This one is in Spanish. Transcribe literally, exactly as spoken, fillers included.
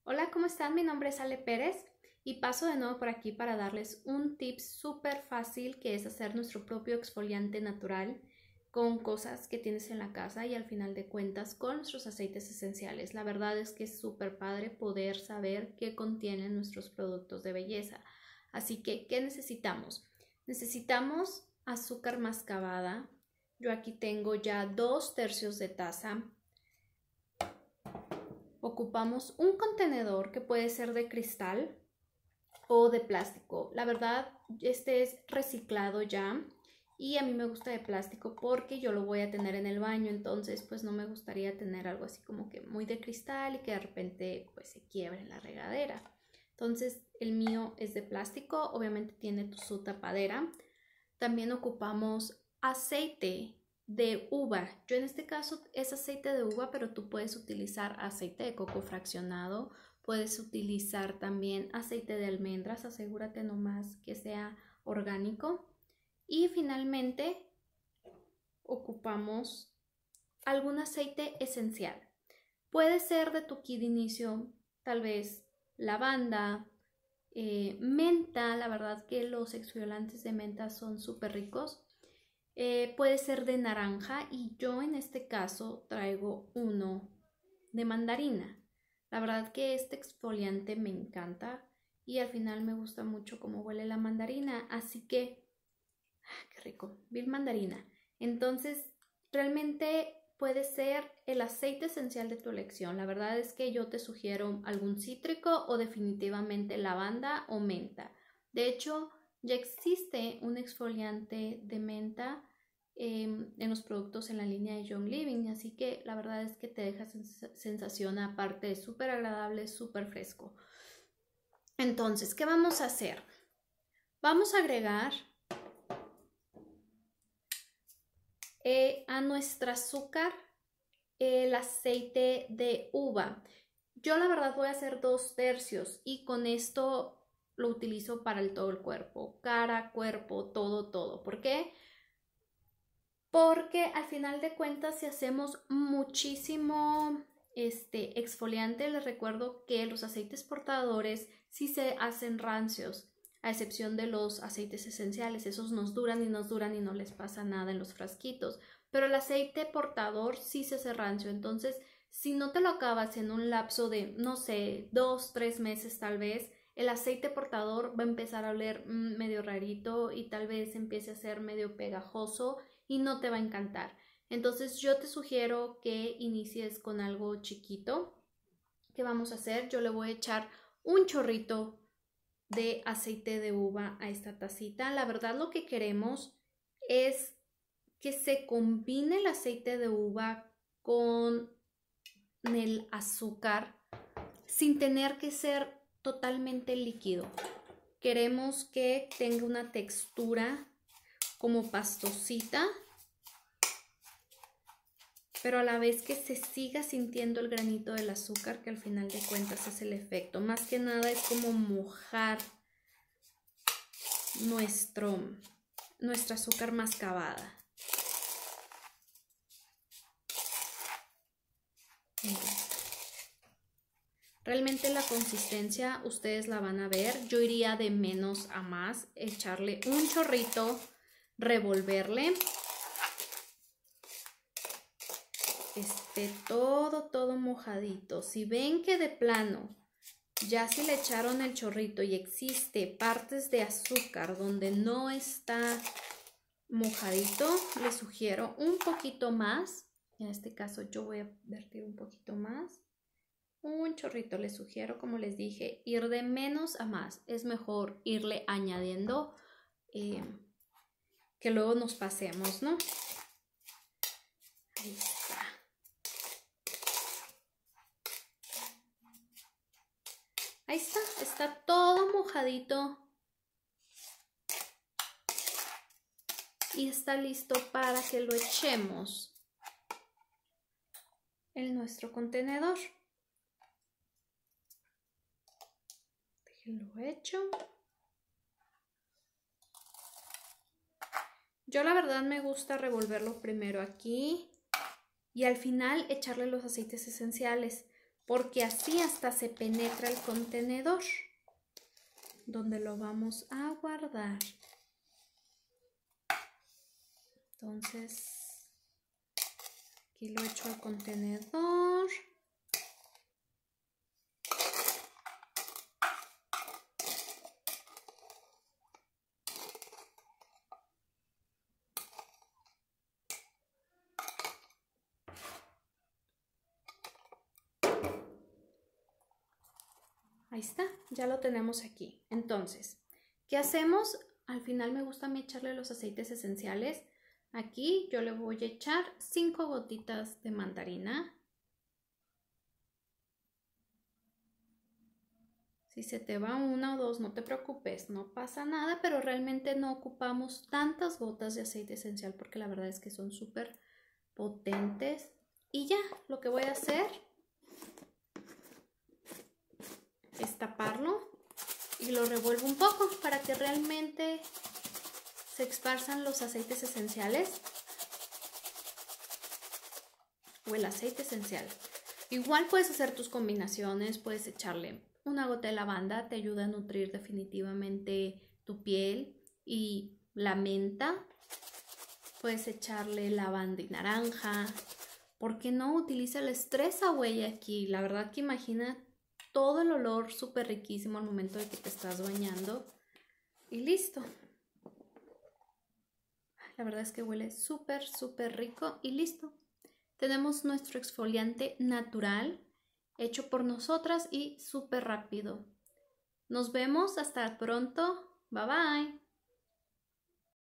Hola, ¿cómo están? Mi nombre es Ale Pérez y paso de nuevo por aquí para darles un tip súper fácil que es hacer nuestro propio exfoliante natural con cosas que tienes en la casa y al final de cuentas con nuestros aceites esenciales. La verdad es que es súper padre poder saber qué contienen nuestros productos de belleza. Así que, ¿qué necesitamos? Necesitamos azúcar mascabada. Yo aquí tengo ya dos tercios de taza. Ocupamos un contenedor que puede ser de cristal o de plástico. La verdad, este es reciclado ya y a mí me gusta de plástico porque yo lo voy a tener en el baño, entonces pues no me gustaría tener algo así como que muy de cristal y que de repente pues se quiebre en la regadera. Entonces el mío es de plástico, obviamente tiene su tapadera. También ocupamos aceite de uva. Yo en este caso es aceite de uva, pero tú puedes utilizar aceite de coco fraccionado, puedes utilizar también aceite de almendras, asegúrate nomás que sea orgánico. Y finalmente ocupamos algún aceite esencial. Puede ser de tu kit de inicio, tal vez lavanda, eh, menta, la verdad que los exfoliantes de menta son súper ricos. Eh, puede ser de naranja y yo en este caso traigo uno de mandarina. La verdad que este exfoliante me encanta y al final me gusta mucho cómo huele la mandarina, así que, ah, qué rico, vil mandarina. Entonces, realmente puede ser el aceite esencial de tu elección. La verdad es que yo te sugiero algún cítrico o definitivamente lavanda o menta. De hecho, ya existe un exfoliante de menta eh, en los productos en la línea de Young Living, así que la verdad es que te deja sens sensación aparte de súper agradable, súper fresco. Entonces, ¿qué vamos a hacer? Vamos a agregar eh, a nuestro azúcar el aceite de uva. Yo la verdad voy a hacer dos tercios y con esto lo utilizo para el todo el cuerpo, cara, cuerpo, todo, todo. ¿Por qué? Porque al final de cuentas si hacemos muchísimo este exfoliante, les recuerdo que los aceites portadores sí se hacen rancios, a excepción de los aceites esenciales. Esos nos duran y nos duran y no les pasa nada en los frasquitos, pero el aceite portador sí se hace rancio. Entonces si no te lo acabas en un lapso de, no sé, dos, tres meses tal vez, el aceite portador va a empezar a oler mmm, medio rarito y tal vez empiece a ser medio pegajoso y no te va a encantar. Entonces yo te sugiero que inicies con algo chiquito. ¿Qué vamos a hacer? Yo le voy a echar un chorrito de aceite de uva a esta tacita. La verdad lo que queremos es que se combine el aceite de uva con el azúcar sin tener que ser totalmente líquido. Queremos que tenga una textura como pastosita, pero a la vez que se siga sintiendo el granito del azúcar, que al final de cuentas es el efecto. Más que nada es como mojar nuestro, nuestra azúcar mascabada. Realmente la consistencia ustedes la van a ver. Yo iría de menos a más, echarle un chorrito, revolverle. Esté todo, todo mojadito. Si ven que de plano, ya si le echaron el chorrito y existe partes de azúcar donde no está mojadito, les sugiero un poquito más. En este caso yo voy a vertir un poquito más. Un chorrito les sugiero, como les dije, ir de menos a más. Es mejor irle añadiendo eh, que luego nos pasemos, ¿no? Ahí está. Ahí está, está todo mojadito y está listo para que lo echemos en nuestro contenedor. Lo echo. Yo la verdad me gusta revolverlo primero aquí y al final echarle los aceites esenciales. porque así hasta se penetra el contenedor donde lo vamos a guardar. Entonces, aquí lo echo al contenedor. Ahí está, ya lo tenemos aquí. Entonces, ¿qué hacemos? Al final me gusta a mí echarle los aceites esenciales. Aquí yo le voy a echar cinco gotitas de mandarina. Si se te va una o dos, no te preocupes, no pasa nada, pero realmente no ocupamos tantas gotas de aceite esencial porque la verdad es que son súper potentes. Y ya, lo que voy a hacer es taparlo y lo revuelvo un poco para que realmente se esparzan los aceites esenciales o el aceite esencial. Igual puedes hacer tus combinaciones, puedes echarle una gota de lavanda, te ayuda a nutrir definitivamente tu piel, y la menta, puedes echarle lavanda y naranja. ¿Por qué no? Utiliza el Stress Away aquí, la verdad que imagina todo el olor súper riquísimo al momento de que te estás bañando. Y listo. La verdad es que huele súper, súper rico y listo. Tenemos nuestro exfoliante natural, hecho por nosotras y súper rápido. Nos vemos, hasta pronto. Bye bye.